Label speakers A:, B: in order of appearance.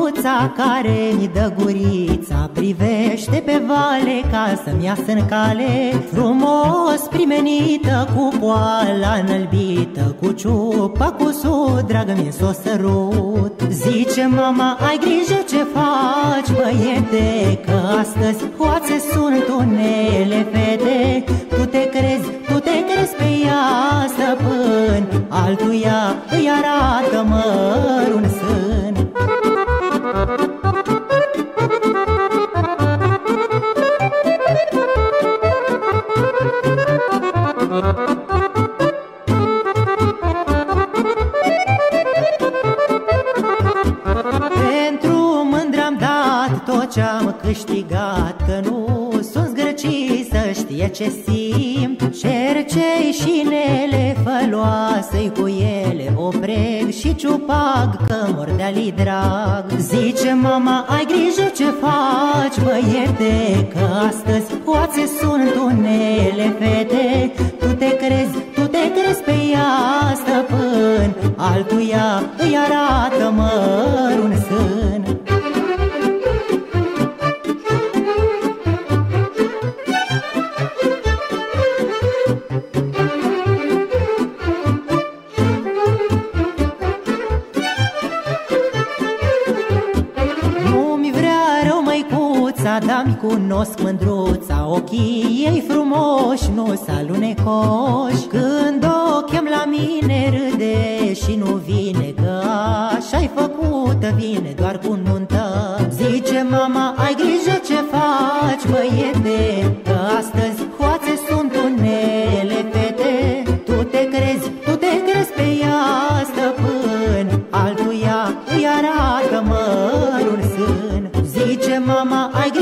A: măicuța care-mi dă gurița, privește pe vale ca să-mi iasă în cale. Frumos primenită, cu poala înălbită, cu ciupa, cu sud, dragă mie s-o sărut. Zice mama, ai grijă ce faci, băiete, că astăzi hoațe sunt unele fete. Tu te crezi pe ea, stăpân, altuia îi arată măr un sân. Pentru mândr-am dat tot ce-am câștigat, că nu sunt zgârcit, să știe ce simt. Cercei și nele făloasă-i cu ele, opreg și ciupag, că mor de-a-li drag. Zice mama, ai grijă ce faci, băiete, că astăzi hoațe sunt unele fete. Tu te crezi pe ea, stăpân, altuia îi arată măr un sân. Da-mi cunosc mândruța, ochii ei frumoși, nu s-alunecoși. Când o chem la mine râde și nu vine, că așa-i făcută, vine doar cu nuntă. Zice mama, ai grijă ce faci, băiete, că astăzi hoațe sunt unele fete. Tu te crezi pe ea, stăpân, altuia îi arată măr un sân. Zice mama, ai